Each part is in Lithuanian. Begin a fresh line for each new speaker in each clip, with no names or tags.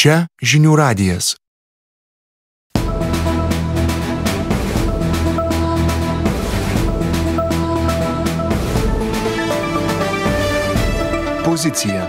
Čia žinių radijas. Pozicija.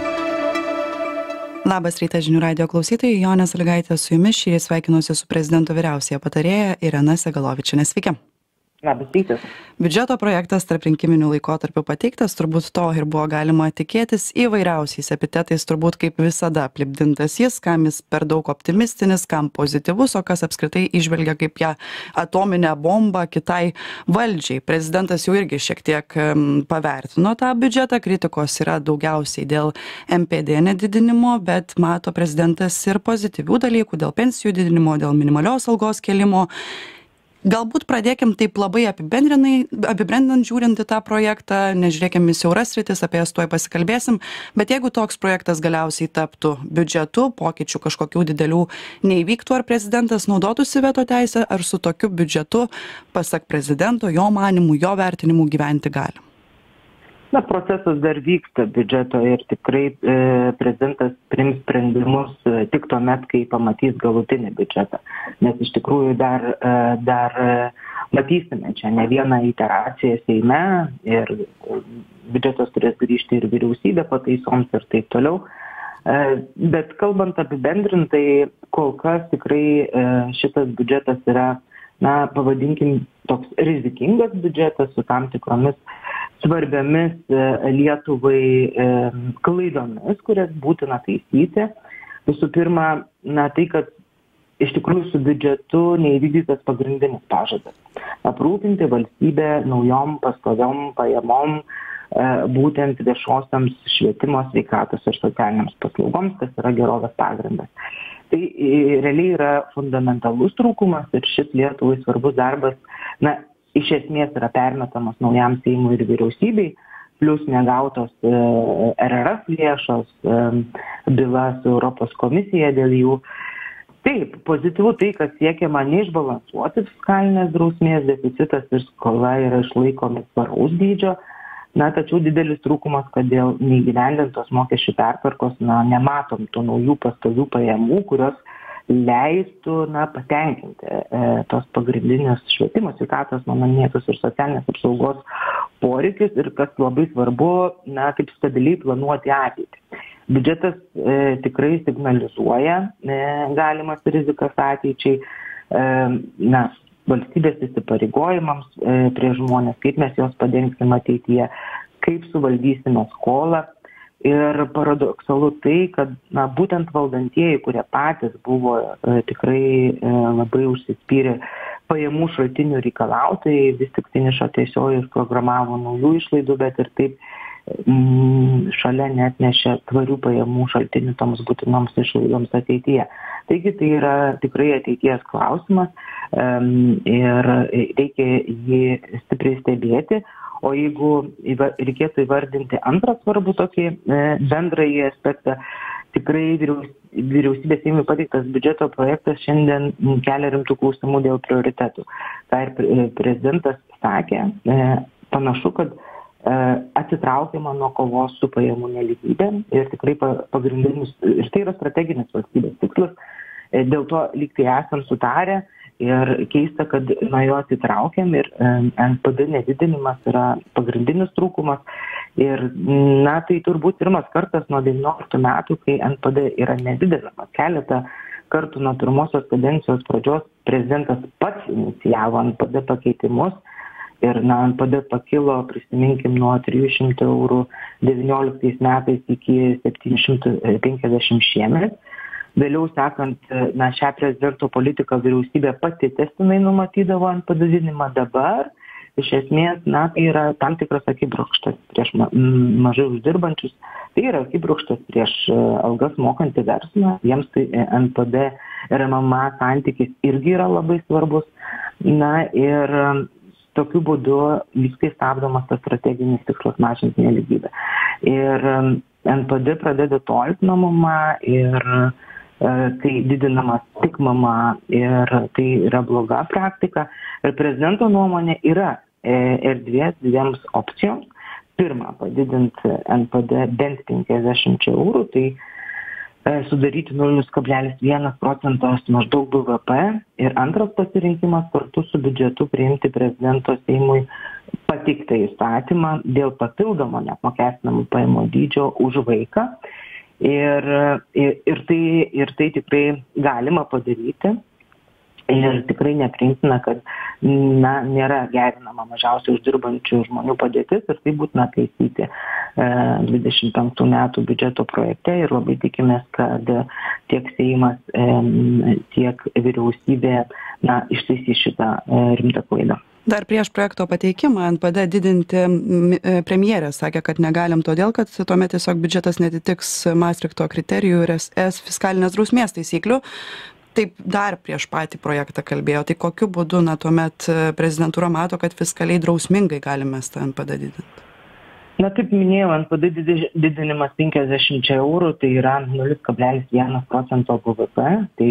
Labas rytas žinių radijo klausytojai, Jonė Sąlygaitė su jumis. Šįryt sveikinuosi su prezidento vyriausiąja patarėja Irena Segalovičienė. Sveiki.
Labas rytas.
Biudžeto projektas tarprinkiminiu laikotarpiu pateiktas, turbūt to ir buvo galima tikėtis, įvairiausiais epitetais, turbūt kaip visada aplipdintas jis, kam jis per daug optimistinis, kam pozityvus, o kas apskritai įžvelgia kaip ją atominę bombą kitai valdžiai. Prezidentas jau irgi šiek tiek pavertino tą biudžetą, kritikos yra daugiausiai dėl MPD nedidinimo, bet mato prezidentas ir pozityvių dalykų dėl pensijų didinimo, dėl minimalios algos kėlimo. Galbūt pradėkim taip labai apibendrinant žiūrint į tą projektą, nežiūrėkim į siauras sritis, apie jas tuoj pasikalbėsim, bet jeigu toks projektas galiausiai taptų biudžetu, pokyčių kažkokių didelių neįvyktų, ar prezidentas naudotųsi veto teisę, ar su tokiu biudžetu, pasak prezidento, jo manimų, jo vertinimų gyventi gali?
Na, procesas dar vyksta biudžeto ir tikrai prezidentas priims sprendimus tik tuomet, kai pamatys galutinį biudžetą. Nes iš tikrųjų dar matysime čia ne vieną iteraciją Seime ir biudžetas turės grįžti ir vyriausybė pataisoms ir taip toliau. Bet kalbant apibendrintai, kol kas tikrai šitas biudžetas yra, na, pavadinkim, toks rizikingas biudžetas su tam tikromis svarbiamis Lietuvai klaidomis, kurias būtina taisyti. Visų pirma, na, tai, kad iš tikrųjų su biudžetu neįvykdytas pagrindinis pažadas. Aprūpinti valstybę naujom pastoviom pajamom, būtent viešosiams švietimo, sveikatos ir socialiniams paslaugoms, kas yra gerovės pagrindas. Tai realiai yra fundamentalus trūkumas ir šis Lietuvai svarbus darbas, na, iš esmės yra permetamas naujam Seimui ir vyriausybei, plus negautos RRF lėšos, byla su Europos komisija dėl jų. Taip, pozityvu tai, kad siekiama neišbalansuoti fiskalinės drausmės, deficitas ir skola yra išlaikomi tvaraus dydžio, na, tačiau didelis trūkumas, kad dėl neįgyvendintos mokesčių pertvarkos, na, nematom tų naujų pastovių pajamų, kurios leistų, na, patenkinti tos pagrindinius švietimo, sveikatos, mano minėtus ir socialinės apsaugos poreikius ir kas labai svarbu, na, taip stabiliai planuoti ateitį. Biudžetas tikrai signalizuoja galimas rizikas ateičiai, na, valstybės įsipareigojimams prie žmonės, kaip mes jos padengsim ateityje, kaip suvaldysime skolą. Ir paradoksalu tai, kad, na, būtent valdantieji, kurie patys buvo tikrai labai užsispyrę pajamų šaltinių reikalautojai, vis tik finišo tiesioji programavo naujų išlaidų, bet ir taip šalia netnešė tvarių pajamų šaltinių toms būtinoms išlaidoms ateityje. Taigi tai yra tikrai ateities klausimas ir reikia jį stipriai stebėti. O jeigu reikėtų įvardinti antrą svarbų tokį bendrąjį aspektą, tikrai vyriausybės Seimui pateiktas biudžeto projektas šiandien kelia rimtų klausimų dėl prioritetų. Tai ir prezidentas sakė, panašu, kad atsitraukiama nuo kovos su pajamų nelygybė ir tikrai pagrindinis, ir tai yra strateginis valstybės tikslas, dėl to lyg tai esam sutarę. Ir keista, kad nuo jo atsitraukiam ir NPD nedidinimas yra pagrindinis trūkumas. Ir, na, tai turbūt pirmas kartas nuo 19 metų, kai NPD yra nedidinamas. Keletą kartų nuo pirmosios kadencijos pradžios prezidentas pats inicijavo NPD pakeitimus. Ir, na, NPD pakilo, prisiminkim, nuo 300 eurų 19 metais iki 750 šiemet. Vėliau sekant, na, šią prezidento politiką vyriausybė pati testinai numatydavo NPD didinimą. Dabar, iš esmės, na, tai yra tam tikras akibrokštas prieš mažai uždirbančius, tai yra akibrokštas prieš algas mokantį verslą, jiems tai NPD ir MMA santykis irgi yra labai svarbus. Na, ir tokiu būdu viskai stabdomas tas strateginis tikslas mažinti nelygybę. Ir NPD pradeda tolti nuo MMA ir kai didinamas tik mama ir tai yra bloga praktika. Ir prezidento nuomonė yra erdvės dviems opcijoms. Pirma, padidinti NPD bent 50 eurų, tai sudaryti 0,1 procentas maždaug BVP ir antras pasirinkimas kartu su biudžetu priimti prezidento Seimui pateiktą įstatymą dėl papildomo neapmokestinamų pajamų dydžio už vaiką. Ir tai tikrai galima padaryti. Ir tikrai nepriimtina, kad nėra gerinama mažiausiai uždirbančių žmonių padėtis ir tai būtina taisyti 25 metų biudžeto projekte ir labai tikimės, kad tiek Seimas, tiek vyriausybė ištaisys šitą rimtą klaidą.
Dar prieš projekto pateikimą NPD didinti premjerė sakė, kad negalim todėl, kad tuomet tiesiog biudžetas netitiks Maastrichto kriterijų ir ES fiskalinės drausmės taisyklių. Taip dar prieš patį projektą kalbėjo. Tai kokiu būdu tuomet prezidentūra mato, kad fiskaliai drausmingai galime tą NPD didinti?
Kaip minėjau, NPD didinimas 50 eurų, tai yra 0,1 procento BVP.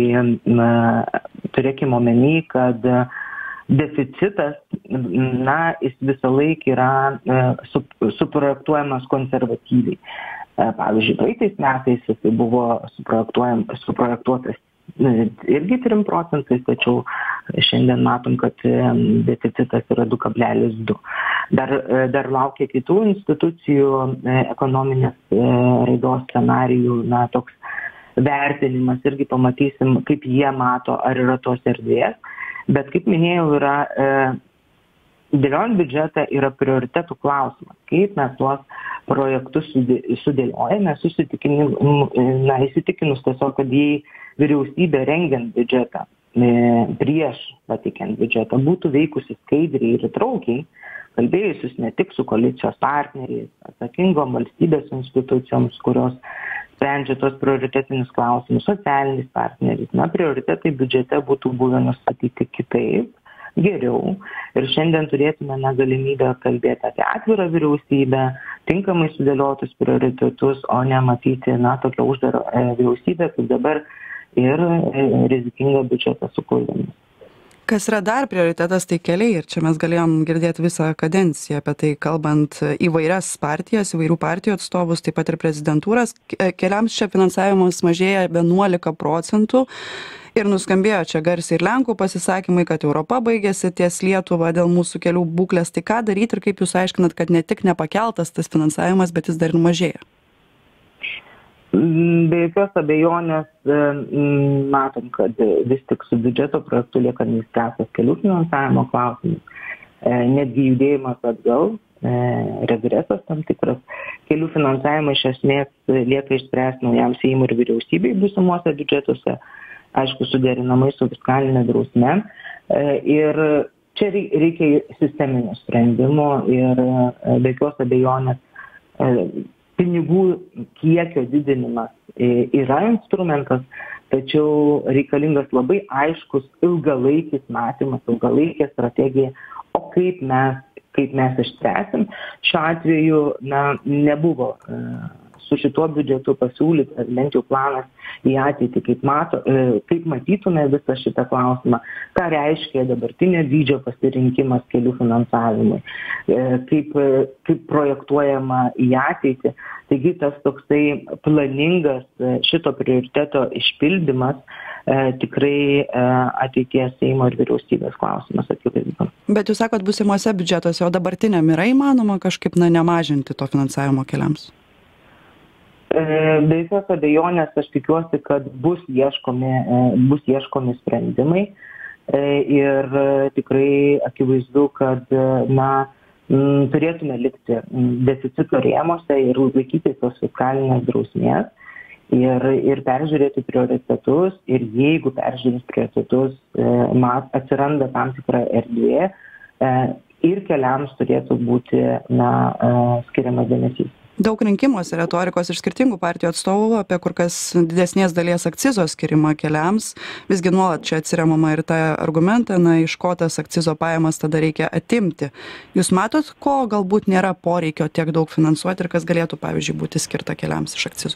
Tai turėkime omeny, kad deficitas, jis visą laiką yra suprojektuojamas konservatyviai. Pavyzdžiui, praeitais metais jis buvo suprojektuotas irgi 3 procentais, tačiau šiandien matom, kad deficitas yra 2,2. Dar laukia kitų institucijų ekonominės raidos scenarijų, toks vertinimas, irgi pamatysim, kaip jie mato, ar yra tos erdvės. Bet kaip minėjau, yra dėliojant biudžetą yra prioritetų klausimas, kaip mes tuos projektus sudėliojame, įsitikinus tiesiog, kad jei vyriausybė rengiant biudžetą, prieš pateikiant biudžetą, būtų veikusi skaidriai ir įtraukiai, kalbėjusius ne tik su koalicijos partneriais, atsakingom valstybės institucijoms, kurios sprendžia tos prioritetinius klausimus, socialiniais partneriais. Prioritetai biudžete būtų buvę nustatyti kitaip, geriau. Ir šiandien turėtume galimybę kalbėti apie atvirą vyriausybę, tinkamai sudėliotus prioritetus, o ne matyti tokią uždarą vyriausybę, kaip dabar ir rizikingą biudžetą su klaidomis.
Kas yra dar prioritetas, tai keliai. Ir čia mes galėjom girdėti visą kadenciją apie tai, kalbant įvairias partijas, įvairių partijų atstovus, taip pat ir prezidentūras. Keliams čia finansavimas mažėja 11 procentų. Ir nuskambėjo čia garsiai ir Lenkų pasisakymai, kad Europa baigėsi ties Lietuva dėl mūsų kelių būklės. Tai ką daryti ir kaip jūs aiškinat, kad ne tik nepakeltas tas finansavimas, bet jis dar ir mažėja?
Be jokios abejonės matom, kad vis tik su biudžeto projektu lieka neišspręstas kelių finansavimo klausimas. Netgi judėjimas atgal, regresas tam tikras. Kelių finansavimą iš esmės lieka išspręsti naujam Seimui ir vyriausybei būsimuose biudžetuose, aišku, suderinamai su fiskalinė drausme. Ir čia reikia sisteminio sprendimo ir be jokios abejonės pinigų kiekio didinimas yra instrumentas, tačiau reikalingas labai aiškus ilgalaikis matymas, ilgalaikė strategija, o kaip mes išspręsim. Šiuo atveju nebuvo su šituo biudžetu pasiūlytas bent jau planas į ateitį, kaip matytume visą šitą klausimą, ką reiškia dabartinio dydžio pasirinkimas kelių finansavimui, kaip projektuojama į ateitį. Taigi tas toksai planingas šito prioriteto išpildymas tikrai ateities Seimo ir vyriausybės klausimas akivaizdu.
Bet jūs sakot, būsimuose biudžetuose, o dabartiniam yra įmanoma kažkaip nemažinti to finansavimo keliams?
Be jokios abejonės aš tikiuosi, kad bus ieškomi sprendimai ir tikrai akivaizdu, kad turėtume likti deficito rėmose ir laikytis tos fiskalinės drausmės ir peržiūrėti prioritetus ir jeigu peržiūrės prioritetus atsiranda tam tikra erdvė ir keliams turėtų būti skiriamas dėmesys.
Daug rinkimuose retorikos iš skirtingų partijų atstovų apie kur kas didesnės dalies akcizo skirimą keliams. Visgi nuolat čia atsiremama ir tą argumentą, iš ko tas akcizo pajamas tada reikia atimti. Jūs matot, ko galbūt nėra poreikio tiek daug finansuoti ir kas galėtų, pavyzdžiui, būti skirta keliams iš akcizo?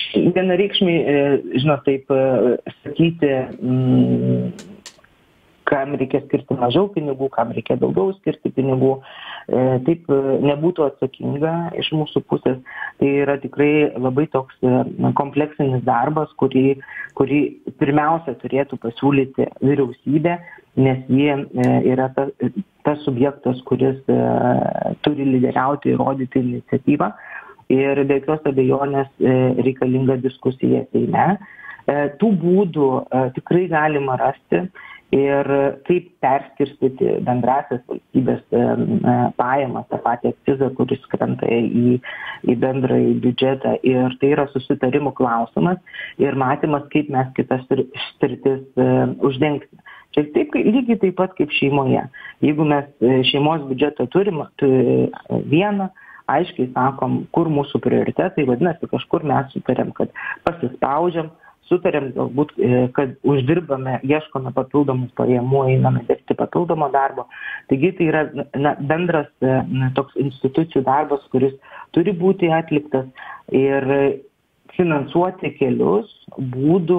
Vienareikšmiai, taip sakyti, kam reikia skirti mažiau pinigų, kam reikia daugiau skirti pinigų. Taip nebūtų atsakinga iš mūsų pusės. Tai yra tikrai labai toks kompleksinis darbas, kurį pirmiausia turėtų pasiūlyti vyriausybė, nes jie yra tas subjektas, kuris turi lyderiauti ir rodyti iniciatyvą. Ir be jokios abejonės reikalinga diskusija Seime. Tų būdų tikrai galima rasti ir kaip perskirstyti bendrasias valstybės pajamas, tą patį akcizą, kuris krenta į bendrąjį biudžetą. Ir tai yra susitarimų klausimas ir matymas, kaip mes kitas sritis uždengsime. Čia taip, lygiai taip pat kaip šeimoje. Jeigu mes šeimos biudžetą turim vieną, aiškiai sakom, kur mūsų prioritetai, vadinasi, kažkur mes sutarėm, kad pasispaudžiam, sutarėm galbūt, kad uždirbame, ieškome papildomus pajamų, einame dirbti papildomo darbo. Taigi tai yra bendras toks institucijų darbas, kuris turi būti atliktas ir finansuoti kelius, būdų,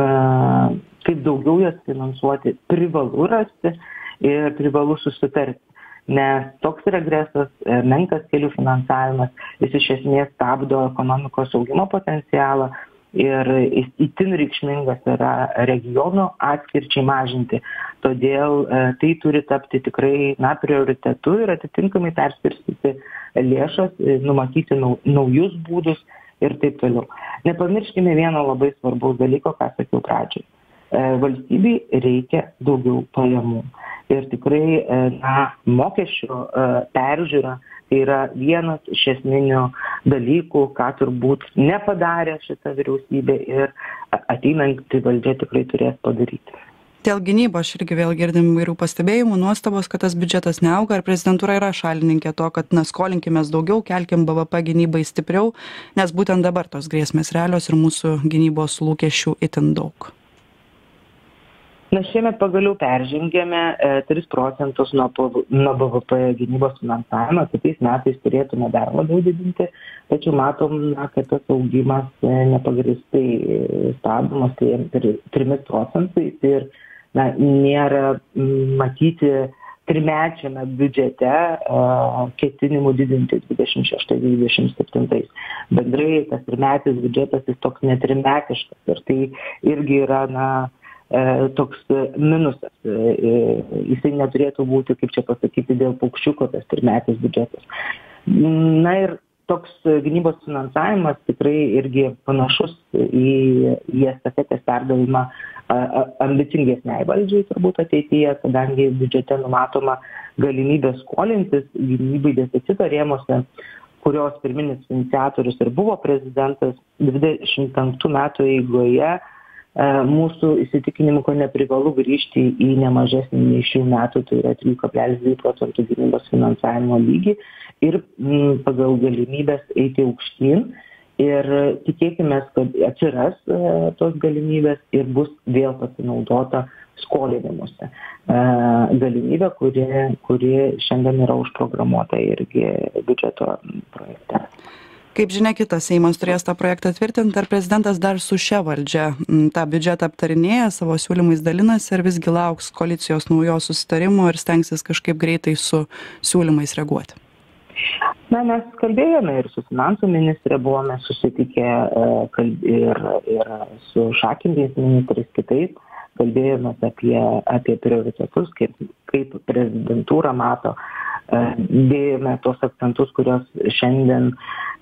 kaip daugiau jas finansuoti, privalu rasti ir privalu susitarti. Nes toks regresas, menkas kelių finansavimas, jis iš esmės stabdo ekonomikos augimo potencialą ir itin reikšmingas yra regionų atskirčiai mažinti. Todėl tai turi tapti tikrai prioritetu ir atitinkamai perskirstyti lėšas, numatyti naujus būdus ir taip toliau. Nepamirškime vieno labai svarbaus dalyko, ką sakiau pradžioj. Valstybei reikia daugiau pajamų. Ir tikrai mokesčių peržiūra tai yra vienas iš esminių dalykų, ką turbūt nepadarė šita vyriausybė ir ateinanti valdžia tikrai turės padaryti.
Dėl gynybos aš irgi vėl girdim įvairių pastebėjimų, nuostabos, kad tas biudžetas neauga, ar prezidentūra yra šalininkė to, kad skolinkimės daugiau, kelkim BVP gynybai stipriau, nes būtent dabar tos grėsmės realios ir mūsų gynybos lūkesčių itin daug.
Šiemet pagaliau peržengėme 3 procentus nuo BVP gynybos finansavimo, kitais metais turėtume dar labiau didinti, tačiau matom, kad tas augimas nepagrįstai stabdomas 3 procentais ir nėra matyti trimečiame biudžete ketinimų didinti 26-27. Bendrai tas trimetis biudžetas jis toks netrimetiškas ir tai irgi yra toks minusas. Jisai neturėtų būti, kaip čia pasakyti, dėl paukščiuko tas trimetis biudžetas. Ir toks gynybos finansavimas tikrai irgi panašus į estafetės perdavimą ambicingesniai valdžiai turbūt ateityje, kadangi biudžete numatoma galimybė skolintis gynybai deficito rėmuose, kurios pirminis iniciatorius ir buvo prezidentas 25 metų eigoje. Mūsų įsitikinimu, kad neprivalu grįžti į nemažesnį nei šių metų, tai yra 3,2 procentų gynybos finansavimo lygį ir pagal galimybės eiti aukštyn. Ir tikėkime, kad atsiras tos galimybės ir bus vėl pasinaudota skolinimuose. Galimybė, kuri šiandien yra užprogramuota irgi biudžeto projekte.
Kaip žinia, kitas Seimas turės tą projektą tvirtinti, ar prezidentas dar su šia valdžia tą biudžetą aptarinėja, savo siūlymais dalinasi, ar visgi lauks koalicijos naujos susitarimo ir stengsis kažkaip greitai su siūlymais reaguoti?
Mes kalbėjome ir su finansų ministrė, buvome susitikę ir su šakiniais ministrais kitais, kalbėjome apie prioritetus, kaip prezidentūra mato, dėjome tos akcentus, kurios šiandien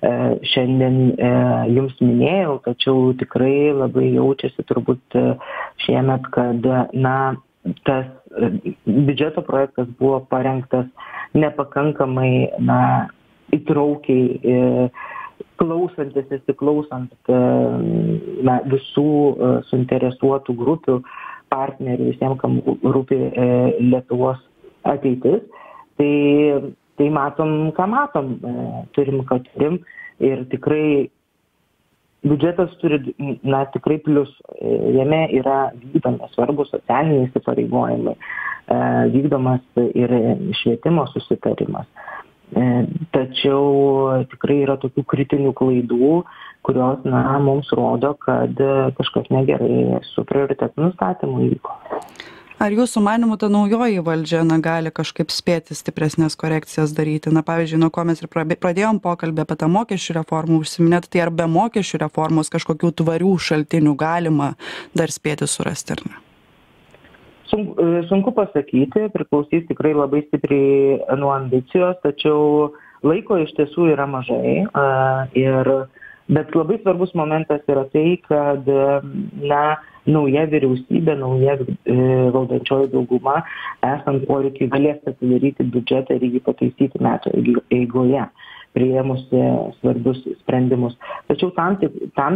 jums minėjau, tačiau tikrai labai jaučiasi turbūt šiemet, kad tas biudžeto projektas buvo parengtas nepakankamai įtraukiai, įsiklausant visų suinteresuotų grupių, partnerių, visiems, kam rūpi Lietuvos ateitis. Tai matom, ką matom, turim, ką turim ir tikrai biudžetas turi tikrai plius. Jame yra vykdomi svarbus socialiniai įsipareigojimai, vykdomas ir švietimo susitarimas. Tačiau tikrai yra tokių kritinių klaidų, kurios mums rodo, kad kažkas negerai su prioritetų nustatymu įvyko.
Ar jūsų manymu ta naujoji valdžia gali kažkaip spėti stipresnės korekcijas daryti? Na, pavyzdžiui, nuo ko mes ir pradėjom pokalbį apie tą mokesčių reformą užsiminėt, tai ar be mokesčių reformos kažkokių tvarių šaltinių galima dar spėti surasti, ar ne?
Sunku pasakyti, priklausys tikrai labai stipriai nuo ambicijos, tačiau laiko iš tiesų yra mažai. Bet labai svarbus momentas yra tai, kad nauja vyriausybė, nauja valdančioji dauguma, esant poreikiui, galės atidaryti biudžetą ir jį pataisyti metų eigoje, priėmusi svarbius sprendimus. Tačiau tam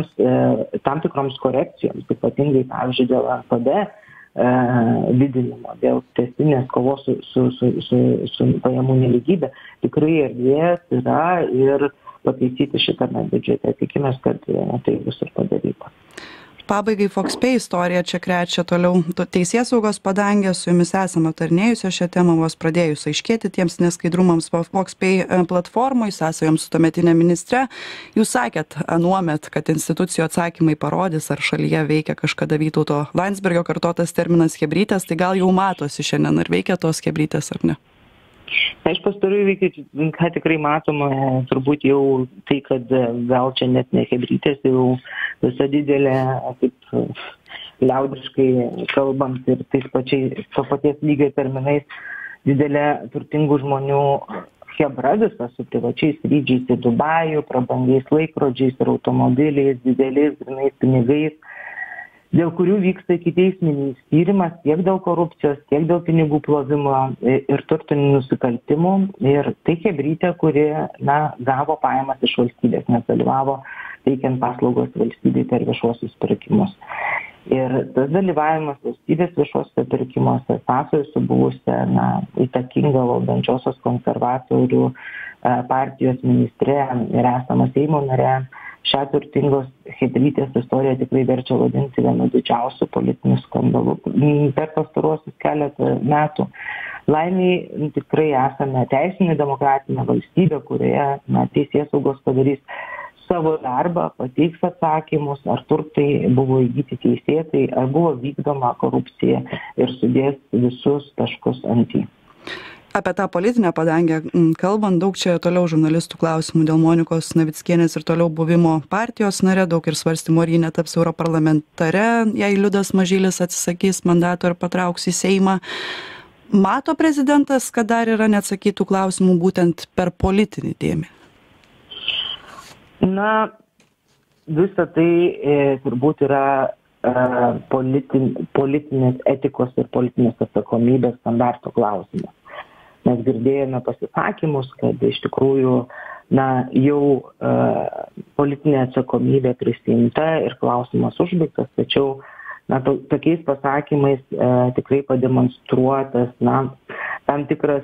tikroms korekcijoms, ypatingai, pavyzdžiui, dėl NPD didinimo, dėl tęstinės kovos su pajamų nelygybė, tikrai erdvės yra ir pataisyti šitame biudžete. Tikimės, kad tai bus ir padaryta.
Pabaigai FoxPay istorija čia krečia toliau teisėsaugos padangę, su jumis esame aptarinėjusios šią temą, vos pradėjus aiškėti tiems neskaidrumams FoxPay platformoj, sąsajoms su tuometinė ministre. Jūs sakėt anuomet, kad institucijų atsakymai parodys, ar šalyje veikia kažkada Vytauto Landsbergio kartotas terminas chebrytės, tai gal jau matosi šiandien, ar veikia tos chebrytės ar ne?
Iš pastarųjų įvykių, ką tikrai matoma, turbūt jau tai, kad gal čia net ne chebrytės, jau visa didelė, kaip liaudiškai kalbant ir tais to paties lygio terminais, didelė turtingų žmonių chebra visa su privačiais skrydžiais į Dubajų, prabangiais laikrodžiais ir automobiliais, dideliais grynais pinigais, dėl kurių vyksta ikiteisminis tyrimas tiek dėl korupcijos, tiek dėl pinigų plovimo ir turtinių nusikaltimų. Ir tai chebrytė, kuri gavo pajamas iš valstybės, nes dalyvavo teikiant paslaugos valstybei per viešuosius pirkimus. Ir tas dalyvavimas valstybės viešuosiuose pirkimuose sąsajų su buvusia įtakinga valdančiosios konservatorių partijos ministre ir esama Seimo nare, šią turtingos chebrytės istoriją tikrai verčia vadinti vienu didžiausių politinių skandalų per pastaruosius keletą metų. Laimiai tikrai esame teisinė demokratinė valstybė, kurioje teisėsaugos padarys savo darbą, pateiks atsakymus, ar turtai buvo įgyti teisėtai, ar buvo vykdoma korupcija ir sudės visus taškus ant į.
Apie tą politinę padangę kalbant, daug čia toliau žurnalistų klausimų dėl Monikos Navickienės ir toliau buvimo partijos nare, daug ir svarstymų, ar ji netaps europarlamentare, jei Liudas Mažylis atsisakys mandato ir patrauks į Seimą. Mato prezidentas, kad dar yra neatsakytų klausimų būtent per politinį dėmenį?
Visa tai turbūt yra politinės etikos ir politinės atsakomybės standarto klausimas. Mes girdėjome pasisakymus, kad iš tikrųjų jau politinė atsakomybė prisiimta ir klausimas užbaigtas, tačiau tokiais pasakymais tikrai pademonstruotas tam tikras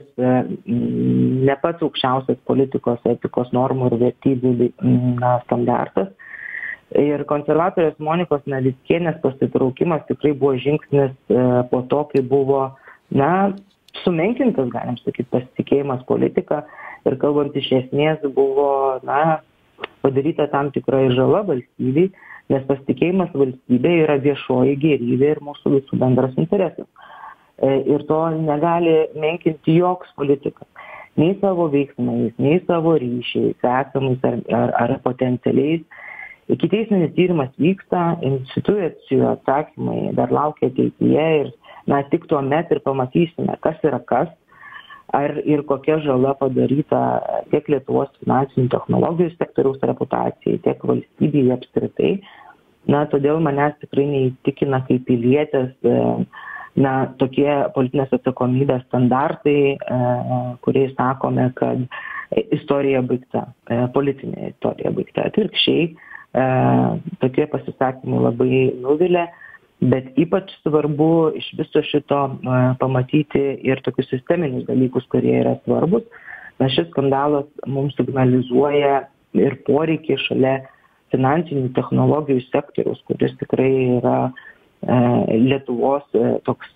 ne pats aukščiausias politikos etikos normų ir vertybių standartas. Ir konservatorės Monikos Navickienės pasitraukimas tikrai buvo žingsnis po to, kai buvo sumenkintas, galim sakyti, pasitikėjimas politika ir kalbant iš esmės buvo padaryta tam tikra žala valstybei, nes pasitikėjimas valstybė yra viešoji gėrybė ir mūsų visų bendras interesas. Ir to negali menkinti joks politikas. Nei savo veiksmais, nei savo ryšiais, esamais ar potencialiais. Ikiteisminis tyrimas vyksta, institucijų atsakymai dar laukia ateityje ir tik tuomet ir pamatysime, kas yra kas, ar ir kokia žala padaryta tiek Lietuvos finansinių technologijų sektoriaus reputacijai, tiek valstybei apskritai. Todėl manęs tikrai neįtikina kaip pilietės tokie politinės atsakomybės standartai, kuriais sakome, kad istorija baigta, politinė istorija baigta. Atvirkščiai, tokie pasisakymai labai nuvilia. Bet ypač svarbu iš viso šito pamatyti ir tokius sisteminius dalykus, kurie yra svarbus. Šis skandalas mums signalizuoja ir poreikį šalia finansinių technologijų sektoriaus, kuris tikrai yra Lietuvos toks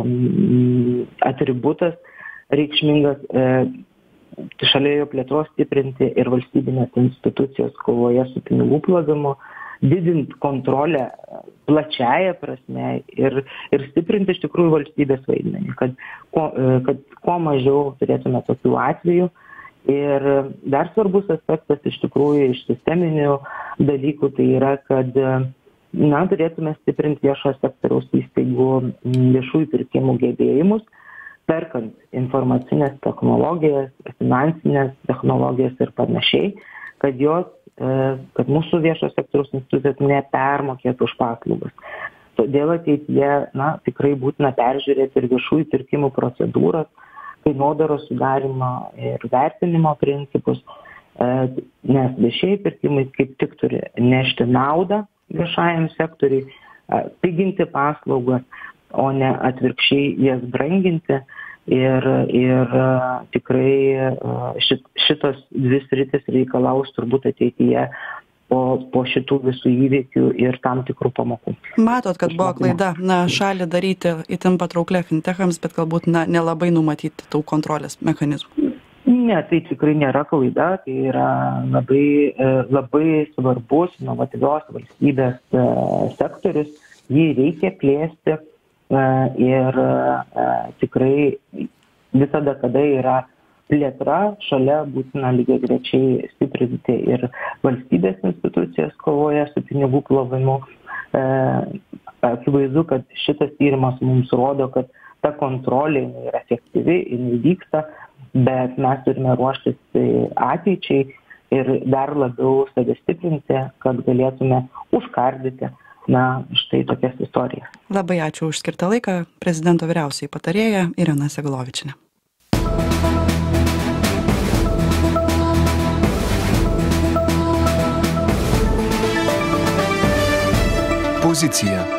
atributas reikšmingas, šalia jo plėtros stiprinti ir valstybinės institucijos kovoje su pinigų plovimu, didinti kontrolę plačiąja prasme ir stiprinti iš tikrųjų valstybės vaidmenį, kad kuo mažiau turėtume tokių atvejų. Ir dar svarbus aspektas iš tikrųjų iš sisteminių dalykų tai yra, kad turėtume stiprinti viešojo sektoriaus įstaigų viešųjų pirkimų gebėjimus, perkant informacinės technologijas, finansinės technologijas ir panašiai, kad mūsų viešojo sektoriaus institucijos nepermokėtų už paslaugas. Todėl ateityje tikrai būtina peržiūrėti ir viešųjų pirkimų procedūras, kainodaros sudarimo ir vertinimo principus, nes viešieji pirkimai kaip tik turi nešti naudą viešajam sektoriui, piginti paslaugas, o ne atvirkščiai jas branginti. Ir tikrai šitos dvi sritis reikalaus turbūt ateityje po šitų visų įvykių ir tam tikrų pamokų.
Matot, kad buvo klaida šalį daryti itin patrauklę fintechams, bet galbūt nelabai numatyti tų kontrolės mechanizmų.
Ne, tai tikrai nėra klaida, tai yra labai svarbus, inovatyvios valstybės sektorius, jį reikia plėsti ir tikrai visada, kada yra plėtra, šalia būtina lygiagrečiai stiprinti ir valstybės institucijas kovoje su pinigų plovimu. Akivaizdu, kad šitas tyrimas mums rodo, kad ta kontrolė yra efektyvi, jinai vyksta, bet mes turime ruoštis ateičiai ir dar labiau save stiprinti, kad galėtume užkardyti štai tokias istorijas.
Labai ačiū už skirtą laiką. Prezidento vyriausioji patarėja Irena Segalovičienė.
Pozicija.